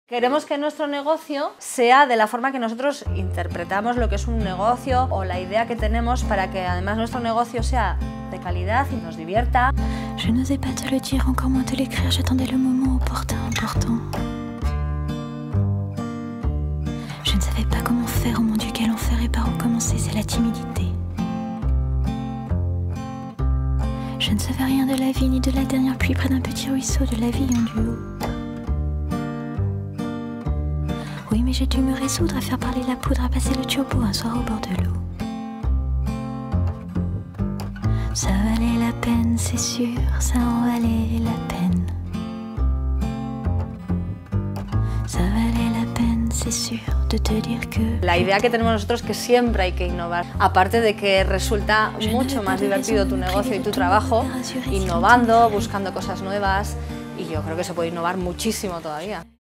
Queremos que nuestro negocio sea de la forma que nosotros interpretamos lo que es un negocio o la idea que tenemos para que además nuestro negocio sea de calidad y nos divierta. Je n'osais pas te le dire, encore moins te l'écrire, j'attendais le moment opportun, important. Je ne savais pas comment faire, oh mon Dieu, quel enfer, et par où commencer, c'est la timidité. Je ne savais rien de la vie, ni de la dernière pluie près d'un petit ruisseau, de la vie en duo. Oui, mais j'ai dû me résoudre à faire parler la poudre, à passer le turbo un soir au bord de l'eau. Ça valait la peine, c'est sûr, ça en valait la peine. Ça valait la peine, c'est sûr, de te dire que... La idea que tenemos nosotros es que siempre hay que innovar. Aparte de que resulta mucho más divertido tu negocio y tu trabajo, innovando, buscando cosas nuevas, y yo creo que se puede innovar muchísimo todavía.